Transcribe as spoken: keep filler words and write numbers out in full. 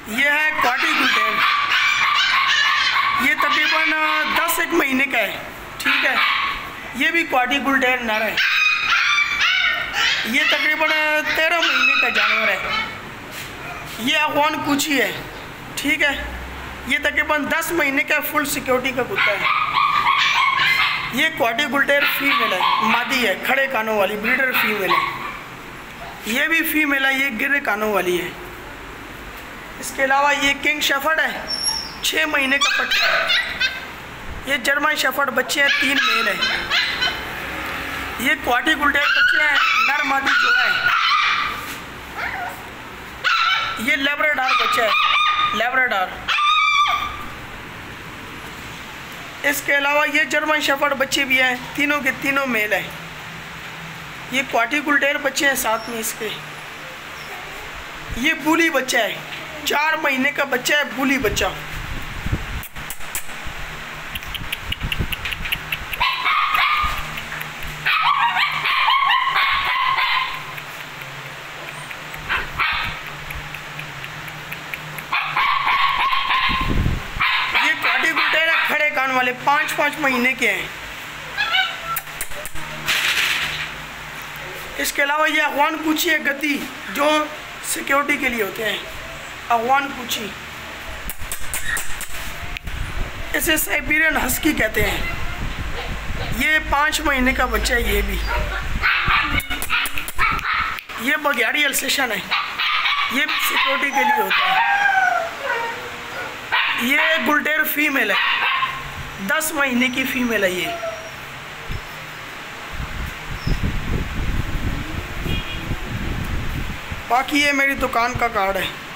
ये है क्वाटी गुल्टेर, ये तकरीबन दस एक महीने का है, ठीक है। ये भी क्वाटी गुल्टेर नर है, ये तकरीबन तेरह महीने का जानवर है। ये अफगान पूछी है, ठीक है। ये तकरीबन दस महीने का फुल सिक्योरिटी का कुत्ता है। ये क्वाटी गुल्टेर फीमेल है, मादी है, खड़े कानों वाली ब्रीडर फीमेल है। ये भी फीमेल है, ये गिरे कानों वाली है। इसके अलावा ये किंग शेफर्ड है, छः महीने का पट्टा है। ये जर्मन शेफर्ड बच्चे हैं, तीन मेल है। ये क्वाटी गुल्टेर बच्चे हैं, नर मादी जो है। ये लैब्राडोर बच्चा है, लैब्राडोर। इसके अलावा ये जर्मन शेफर्ड बच्चे भी हैं, तीनों के तीनों मेल हैं। ये क्वाटी गुल्टेर बच्चे हैं साथ में इसके। ये बूली बच्चा है, चार महीने का बच्चा है, बूली बच्चा। वाले पाँच पाँच महीने के हैं। इसके अलावा ये अफगान पूछी है गद्दी, जो सिक्योरिटी के लिए होते हैं, अफगान पूछी। इसे साइबेरियन हस्की कहते हैं। ये पाँच महीने का बच्चा है। ये भी ये बघियाड़ी अल्सेशन है, ये भी सिक्योरिटी के लिए होता है। ये गुल्टेर फीमेल है, दस महीने की फीमेल है ये। बाकी ये मेरी दुकान का कार्ड है।